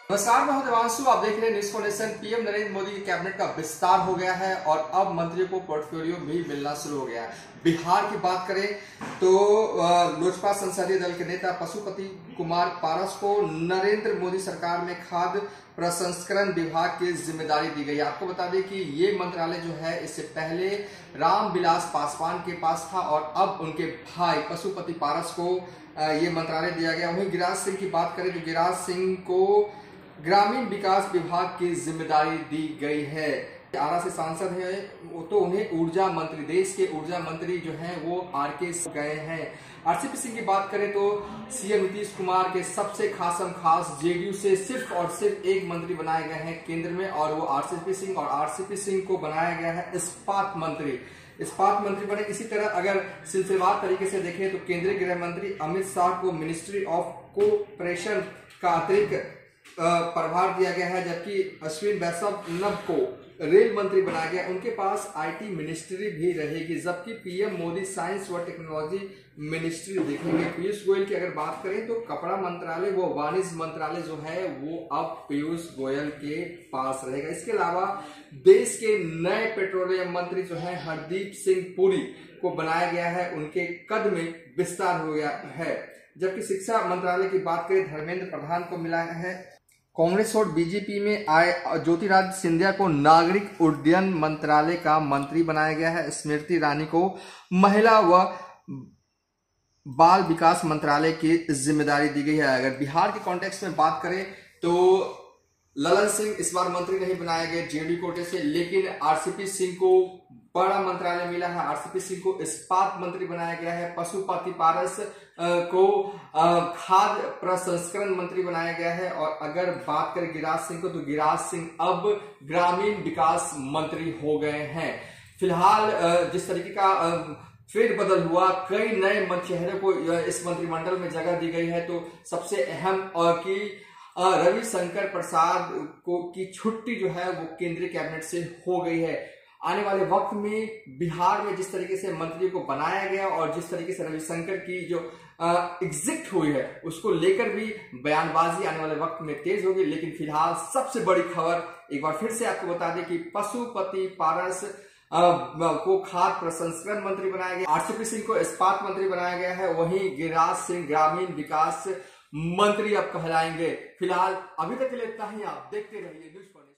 नमस्कार, मैं हूं देवांशु। आप देख रहे हैं news foundation. PM Narendra Modi की कैबिनेट का विस्तार हो गया है और अब मंत्रियों को पोर्टफोलियो भी मिलना शुरू हो गया है। बिहार की बात करें तो लोजपा संसदीय दल के नेता पशुपति कुमार पारस को नरेंद्र मोदी सरकार में खाद्य प्रसंस्करण विभाग की जिम्मेदारी दी गई। आपको बता दें कि ये मंत्रालय जो है इससे पहले रामविलास पासवान के पास था और अब उनके भाई पशुपति पारस को ये मंत्रालय दिया गया। वहीं गिरिराज सिंह की बात करें तो गिरिराज सिंह को ग्रामीण विकास विभाग की जिम्मेदारी दी गई है। आरा से सांसद है तो उन्हें ऊर्जा मंत्री, देश के ऊर्जा मंत्री जो हैं वो आरके गए हैं। आरसीपी सिंह की बात करें तो सीएम नीतीश कुमार के सबसे खास जेडीयू से सिर्फ और सिर्फ एक मंत्री बनाए गए हैं केंद्र में और वो आरसीपी सिंह, और आरसीपी सिंह को बनाया गया है इस्पात मंत्री बने। इसी तरह अगर सिलसिलेवार तरीके से देखें तो केंद्रीय गृह मंत्री अमित शाह को मिनिस्ट्री ऑफ कोऑपरेशन का अतिरिक्त प्रभार दिया गया है, जबकि अश्विनी वैष्णव को रेल मंत्री बनाया गया। उनके पास आईटी मिनिस्ट्री भी रहेगी, जबकि पीएम मोदी साइंस व टेक्नोलॉजी मिनिस्ट्री देखेंगे। पीयूष गोयल की अगर बात करें तो कपड़ा मंत्रालय व वाणिज्य मंत्रालय जो है वो अब पीयूष गोयल के पास रहेगा। इसके अलावा देश के नए पेट्रोलियम मंत्री जो है हरदीप सिंह पुरी को बनाया गया है, उनके कद में विस्तार हो गया है। जबकि शिक्षा मंत्रालय की बात करें धर्मेंद्र प्रधान को मिला है। कांग्रेस और बीजेपी में आए ज्योतिरादित्य सिंधिया को नागरिक उड्डयन मंत्रालय का मंत्री बनाया गया है। स्मृति ईरानी को महिला व बाल विकास मंत्रालय की जिम्मेदारी दी गई है। अगर बिहार के कॉन्टेक्स्ट में बात करें तो ललन सिंह इस बार मंत्री नहीं बनाए गए जेडीयू कोटे से, लेकिन आरसीपी सिंह को बड़ा मंत्रालय मिला है। आरसीपी सिंह को इस्पात मंत्री बनाया गया है। पशुपति पारस को खाद्य प्रसंस्करण मंत्री बनाया गया है। और अगर बात करें गिरिराज सिंह को तो गिरिराज सिंह अब ग्रामीण विकास मंत्री हो गए हैं। फिलहाल जिस तरीके का फेरबदल हुआ, कई नए चेहरे को इस मंत्रिमंडल में जगह दी गई है, तो सबसे अहम और कि रविशंकर प्रसाद को की छुट्टी जो है वो केंद्रीय कैबिनेट से हो गई है। आने वाले वक्त में बिहार में जिस तरीके से मंत्रियों को बनाया गया और जिस तरीके से रविशंकर की जो एग्जिट हुई है उसको लेकर भी बयानबाजी आने वाले वक्त में तेज होगी। लेकिन फिलहाल सबसे बड़ी खबर एक बार फिर से आपको बता दें कि पशुपति पारस को खाद्य प्रसंस्करण मंत्री बनाया गया, आरसीपी सिंह को इस्पात मंत्री बनाया गया है, वहीं गिरिराज सिंह ग्रामीण विकास मंत्री अब कहलाएंगे। फिलहाल अभी तक के लिए इतना ही। आप देखते रहिए न्यूज़।